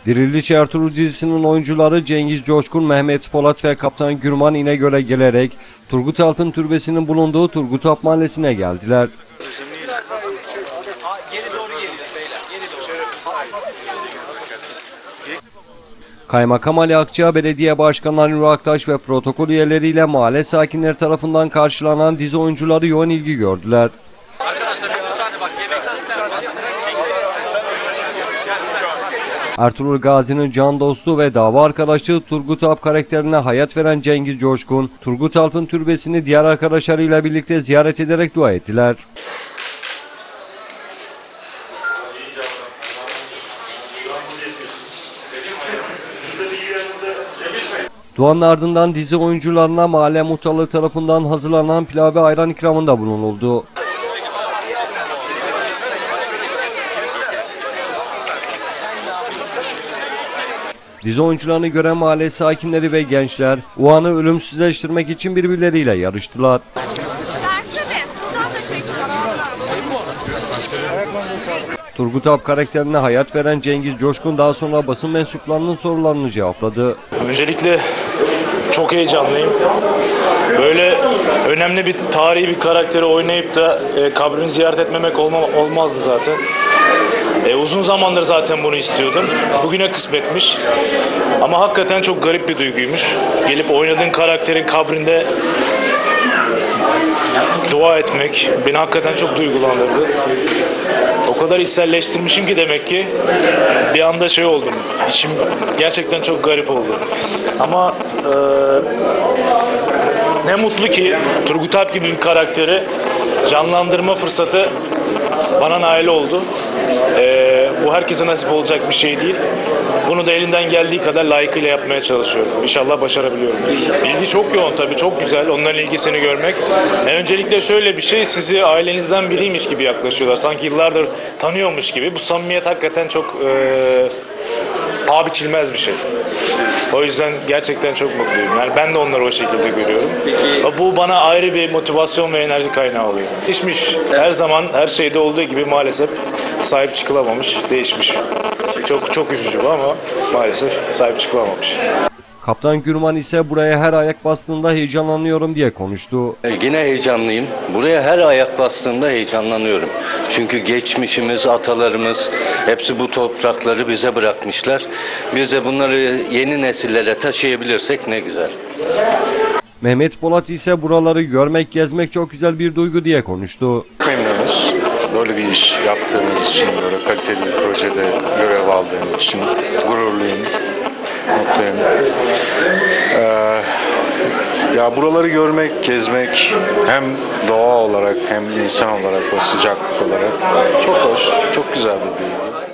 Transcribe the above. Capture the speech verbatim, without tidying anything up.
Diriliş Ertuğrul dizisinin oyuncuları Cengiz Coşkun, Mehmet Polat ve Kaptan Gürman İnegöl'e gelerek Turgut Alp'ın türbesinin bulunduğu Turgut Alp Mahallesi'ne geldiler. Kaymakam Ali Akçağ, Belediye Başkanı Ali Aktaş ve protokol üyeleriyle mahalle sakinleri tarafından karşılanan dizi oyuncuları yoğun ilgi gördüler. Ertuğrul Gazi'nin can dostu ve dava arkadaşı Turgut Alp karakterine hayat veren Cengiz Coşkun, Turgut Alp'ın türbesini diğer arkadaşlarıyla birlikte ziyaret ederek dua ettiler. Duanın ardından dizi oyuncularına mahalle muhtarlığı tarafından hazırlanan pilav ve ayran ikramında bulunuldu. Dizi oyuncularını gören mahalle sakinleri ve gençler o anı ölümsüzleştirmek için birbirleriyle yarıştılar. Turgut Alp karakterine hayat veren Cengiz Coşkun daha sonra basın mensuplarının sorularını cevapladı. Öncelikle çok heyecanlıyım. Böyle önemli bir tarihi bir karakteri oynayıp da e, kabrini ziyaret etmemek olma, olmazdı zaten. E, uzun zamandır zaten bunu istiyordum. Bugüne kısmetmiş. Ama hakikaten çok garip bir duyguymuş. Gelip oynadığın karakterin kabrinde dua etmek beni hakikaten çok duygulandırdı. O kadar içselleştirmişim ki demek ki bir anda şey oldum. İçim gerçekten çok garip oldu. Ama e, ne mutlu ki Turgut Alp gibi bir karakteri canlandırma fırsatı bana nail oldu. Ee, bu herkese nasip olacak bir şey değil. Bunu da elinden geldiği kadar layıkıyla yapmaya çalışıyorum. İnşallah başarabiliyorum. İlgi çok yoğun tabii, çok güzel onların ilgisini görmek. E, öncelikle şöyle bir şey, sizi ailenizden biriymiş gibi yaklaşıyorlar. Sanki yıllardır tanıyormuş gibi. Bu samimiyet hakikaten çok e, paha biçilmez bir şey. O yüzden gerçekten çok mutluyum. Yani ben de onları o şekilde görüyorum. Peki, bu bana ayrı bir motivasyon ve enerji kaynağı oluyor. Değişmiş. Her zaman her şeyde olduğu gibi maalesef sahip çıkılamamış, değişmiş. Çok çok üzücü bu ama maalesef sahip çıkılamamış. Kaptan Gürman ise buraya her ayak bastığında heyecanlanıyorum diye konuştu. Yine heyecanlıyım. Buraya her ayak bastığında heyecanlanıyorum. Çünkü geçmişimiz, atalarımız hepsi bu toprakları bize bırakmışlar. Biz de bunları yeni nesillere taşıyabilirsek ne güzel. Mehmet Polat ise buraları görmek, gezmek çok güzel bir duygu diye konuştu. Memnunuz. Böyle bir iş yaptığımız için, böyle kaliteli bir projede görev aldığım için gururluyum, mutluyum. Ee, ya buraları görmek, gezmek hem doğa olarak hem insan olarak ve sıcaklık olarak çok hoş, çok güzel bir duygu.